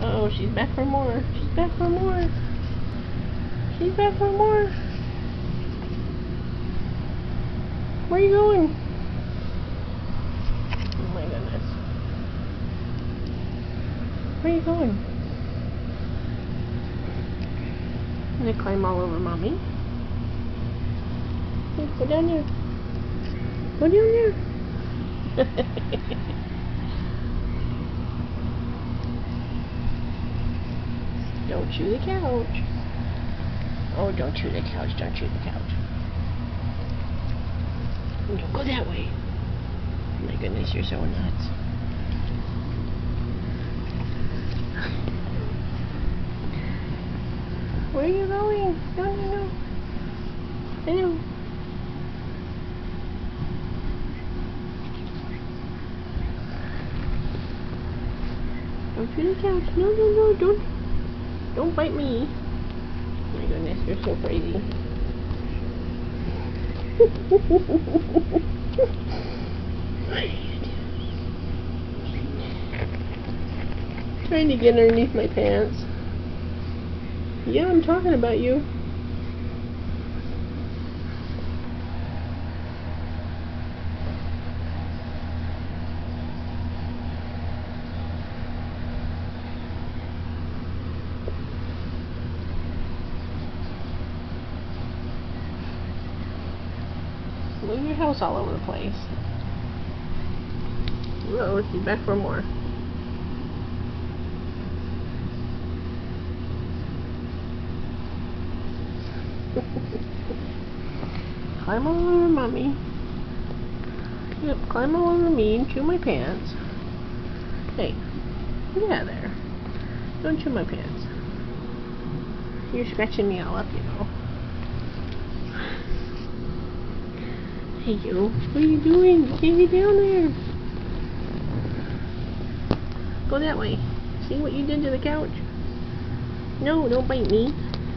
Uh-oh, she's back for more. She's back for more. She's back for more. Where are you going? Oh my goodness. Where are you going? I'm gonna climb all over Mommy. Hey, go down there. Go down there. Don't chew the couch. Oh, don't chew the couch. Don't chew the couch. Don't go that way. Oh my goodness, you're so nuts. Where are you going? No. I know. Don't chew the couch. No, don't bite me. Oh my goodness, you're so crazy. Trying to get underneath my pants. Yeah, I'm talking about you. Leave your house all over the place. Uh-oh, she's back for more. Climb all over Mommy. Yep, climb all over me and chew my pants. Hey, get out of there. Don't chew my pants. You're scratching me all up, you know. Hey you, what are you doing? You can't get down there. Go that way. See what you did to the couch? No, don't bite me.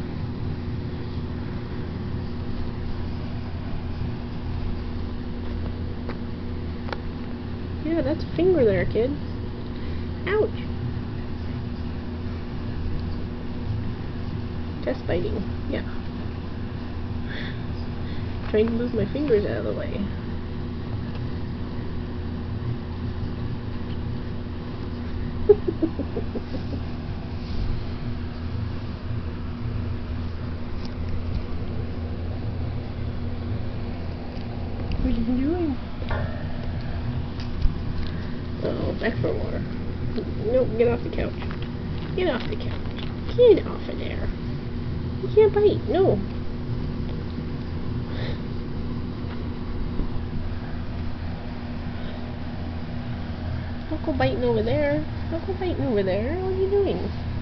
Yeah, that's a finger there, kid. Ouch. Test biting. Yeah. Trying to move my fingers out of the way. What are you doing? Oh, back for more. Nope, get off the couch. Get off the couch. Get off of there. You can't bite. No. Don't go biting over there. Don't go biting over there. What are you doing?